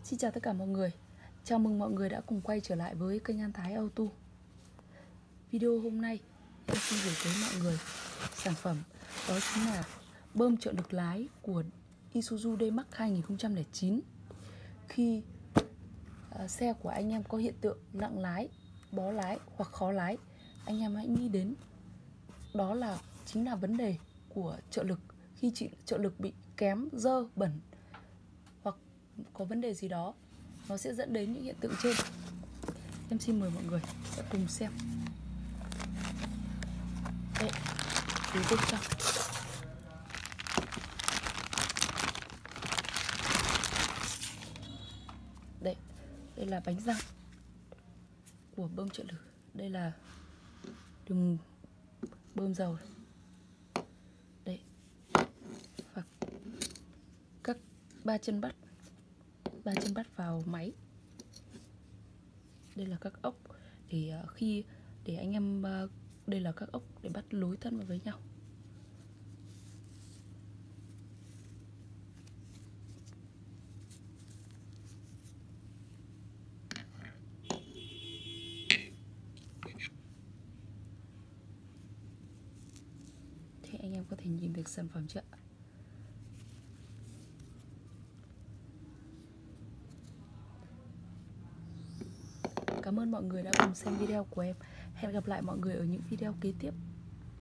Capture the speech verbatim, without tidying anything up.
Xin chào tất cả mọi người. Chào mừng mọi người đã cùng quay trở lại với kênh An Thái Auto. Video hôm nay em xin gửi tới mọi người sản phẩm đó chính là bơm trợ lực lái của Isuzu D-Max hai không không chín. Khi uh, xe của anh em có hiện tượng nặng lái, bó lái hoặc khó lái, anh em hãy nghĩ đến đó là chính là vấn đề của trợ lực. Khi chị trợ lực bị kém, dơ, bẩn hoặc có vấn đề gì đó, nó sẽ dẫn đến những hiện tượng trên. Em xin mời mọi người sẽ cùng xem. Đây, phía bên trong đây, đây là bánh răng của bơm trợ lực. Đây là đường bơm dầu. Đây, và các ba chân bắt, ba chân bắt vào máy. Đây là các ốc để khi để anh em, đây là các ốc để bắt nối thân vào với nhau. Thế anh em có thể nhìn được sản phẩm chưa? Cảm ơn mọi người đã cùng xem video của em. Hẹn gặp lại mọi người ở những video kế tiếp.